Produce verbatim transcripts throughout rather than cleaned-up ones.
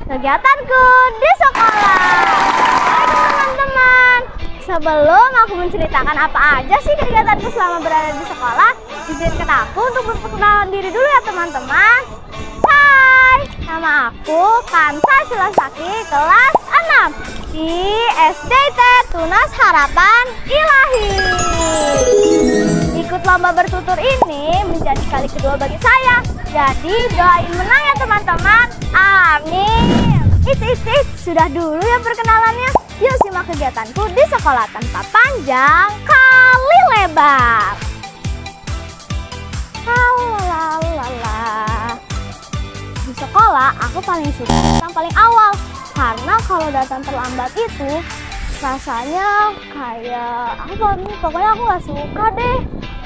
kegiatanku di sekolah. Hai teman-teman, sebelum aku menceritakan apa aja sih kegiatanku selama berada di sekolah, izinkan aku untuk berperkenalan diri dulu ya teman-teman. Hai, nama aku Kansa Shilasaki, kelas enam di S D T Tunas Harapan Ilahi. Ikut lomba bertutur ini menjadi kali kedua bagi saya. Jadi doain menang ya teman-teman. Amin. It's, it's, it's. Sudah dulu ya perkenalannya. Yuk simak kegiatanku di sekolah tanpa panjang kali lebar. Halalala. Di sekolah aku paling suka yang paling awal. Karena kalau datang terlambat itu rasanya kayak apa nih? Pokoknya aku gak suka deh.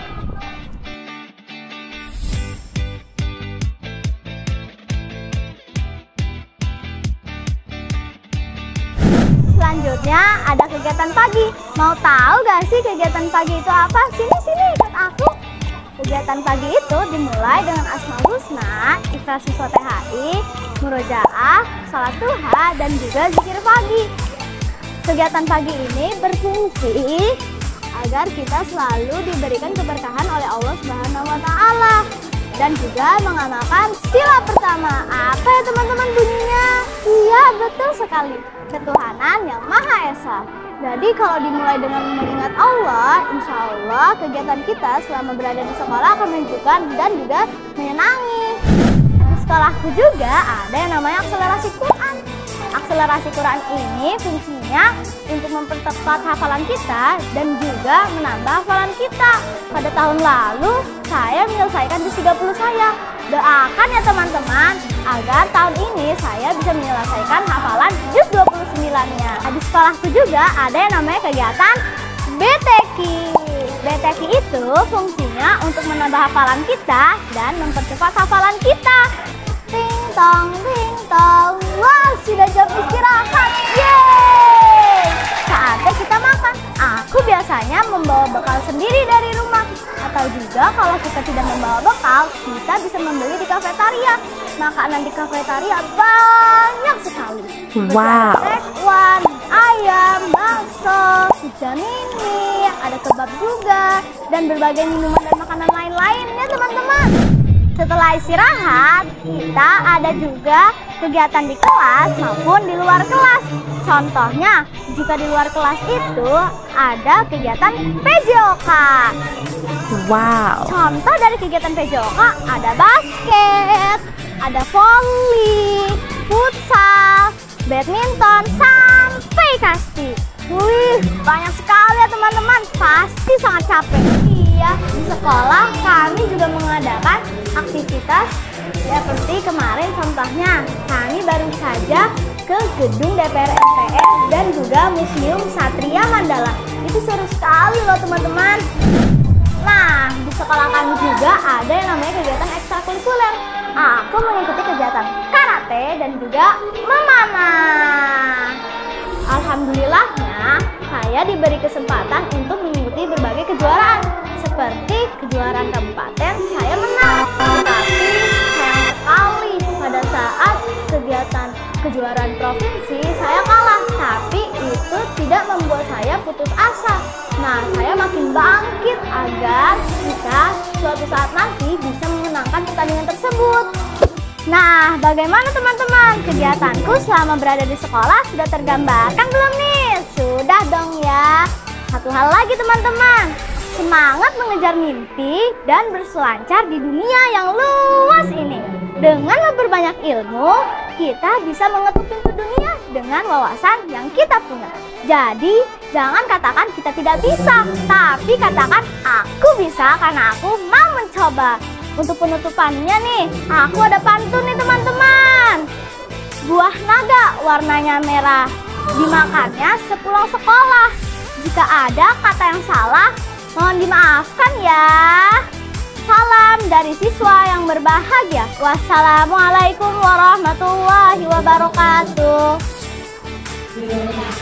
Selanjutnya ada kegiatan pagi. Mau tahu gak sih kegiatan pagi itu apa? Sini sini ikut aku. Kegiatan pagi itu dimulai dengan Asmaul Husna, Ikhlas Siswa T H I, Murojaah, Salat Duha, dan juga zikir pagi. Kegiatan pagi ini berfungsi agar kita selalu diberikan keberkahan oleh Allah Subhanahu wa Ta'ala dan juga mengamalkan sila pertama. Apa ya teman-teman bunyinya? Iya, betul sekali. Ketuhanan yang Maha Esa. Jadi kalau dimulai dengan mengingat Allah, insya Allah kegiatan kita selama berada di sekolah akan menunjukkan dan juga menyenangi. Di sekolahku juga ada yang namanya akselerasi Quran. Akselerasi Quran ini fungsinya untuk mempercepat hafalan kita dan juga menambah hafalan kita. Pada tahun lalu saya menyelesaikan juz tiga puluh saya. Doakan ya teman-teman agar tahun ini saya bisa menyelesaikan hafalan juz dua puluh sembilan-nya. Di sekolahku juga ada yang namanya kegiatan B T Q. B T Q itu fungsinya untuk menambah hafalan kita dan mempercepat hafalan kita. Ting tong, ting tong. Wah, sudah jam istirahat. Yeay! Saatnya kita makan. Aku biasanya membawa bekal sendiri dari rumah. Atau juga kalau kita tidak membawa bekal, kita bisa membeli di kafetaria. Makanan di kafetaria banyak sekali. Wow. Tekwan, ayam, bakso, pizza mini, ada kebab juga, dan berbagai minuman dan makanan lain-lain ya teman-teman. Setelah istirahat, kita ada juga kegiatan di kelas maupun di luar kelas. Contohnya, jika di luar kelas itu ada kegiatan P J O K. Wow. Contoh dari kegiatan P J O K ada basket, ada volley, futsal, badminton, sampai kasti. Wih, banyak sekali ya teman-teman. Pasti sangat capek. Iya, di sekolah kami juga mengadakan aktivitas seperti kemarin contohnya. Kami baru saja ke gedung D P R M P R dan juga Museum Satria Mandala. Itu seru sekali loh teman-teman. Nah, di sekolah kami juga ada yang namanya kegiatan ekstrakurikuler. Aku mengikuti kegiatan karate dan juga memanah. Alhamdulillahnya, saya diberi kesempatan untuk mengikuti berbagai kejuaraan. Seperti kejuaraan kabupaten, saya menang. Tetapi sayang sekali pada saat kegiatan kejuaraan provinsi, saya kalah. Tapi itu tidak membuat saya putus asa. Nah, saya makin bangkit agar kita suatu saat nanti bisa memenangkan pertandingan tersebut. Nah, bagaimana teman-teman? Kegiatanku selama berada di sekolah sudah tergambarkan belum nih? Sudah dong ya. Satu hal lagi teman-teman, semangat mengejar mimpi dan berselancar di dunia yang luas ini. Dengan memperbanyak ilmu, kita bisa mengetuk pintu dunia dengan wawasan yang kita punya. Jadi, jangan katakan kita tidak bisa, tapi katakan aku bisa karena aku mau mencoba. Untuk penutupannya nih, aku ada pantun nih teman-teman. Buah naga warnanya merah, dimakannya sepulang sekolah. Jika ada kata yang salah, mohon dimaafkan ya. Salam dari siswa yang berbahagia. Wassalamualaikum warahmatullahi wabarakatuh.